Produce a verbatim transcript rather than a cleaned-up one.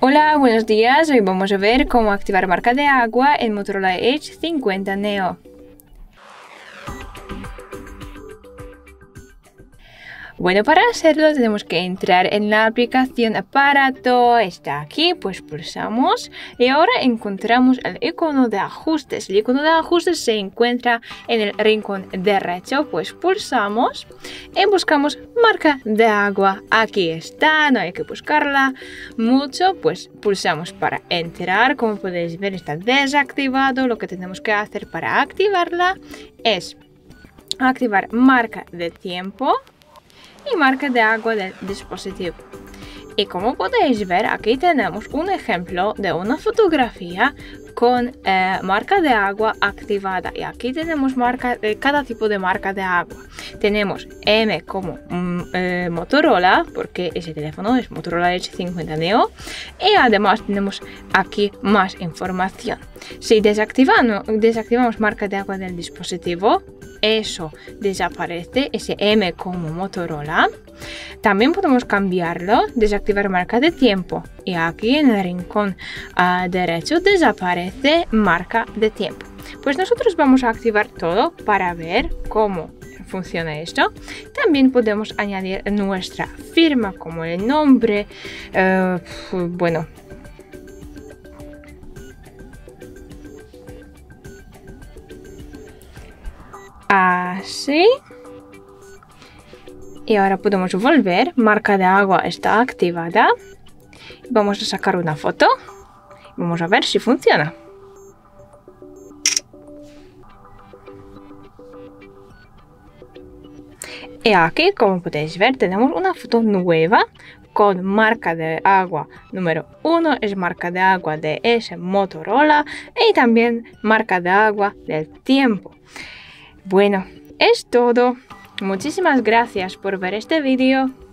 Hola, buenos días. Hoy vamos a ver cómo activar marca de agua en Motorola Edge cincuenta Neo. Bueno, para hacerlo tenemos que entrar en la aplicación aparato, está aquí, pues pulsamos y ahora encontramos el icono de ajustes. El icono de ajustes se encuentra en el rincón derecho, pues pulsamos y buscamos marca de agua. Aquí está, no hay que buscarla mucho, pues pulsamos para entrar. Como podéis ver está desactivado. Lo que tenemos que hacer para activarla es activar marca de tiempo y marca de agua del dispositivo. Y como podéis ver, aquí tenemos un ejemplo de una fotografía con eh, marca de agua activada. Y aquí tenemos marca de cada tipo de marca de agua. Tenemos M como mm, eh, Motorola, porque ese teléfono es Motorola Edge cincuenta Neo. Y además tenemos aquí más información. Si desactivamos, desactivamos marca de agua del dispositivo, eso desaparece, ese M como Motorola. También podemos cambiarlo, desactivar marca de tiempo y aquí en el rincón uh, derecho desaparece marca de tiempo. Pues nosotros vamos a activar todo para ver cómo funciona esto. También podemos añadir nuestra firma como el nombre, uh, bueno, así. Y ahora podemos volver. Marca de agua está activada. Vamos a sacar una foto. Vamos a ver si funciona. Y aquí, como podéis ver, tenemos una foto nueva con marca de agua número uno, es marca de agua de ese Motorola y también marca de agua del tiempo. Bueno, es todo. Muchísimas gracias por ver este vídeo.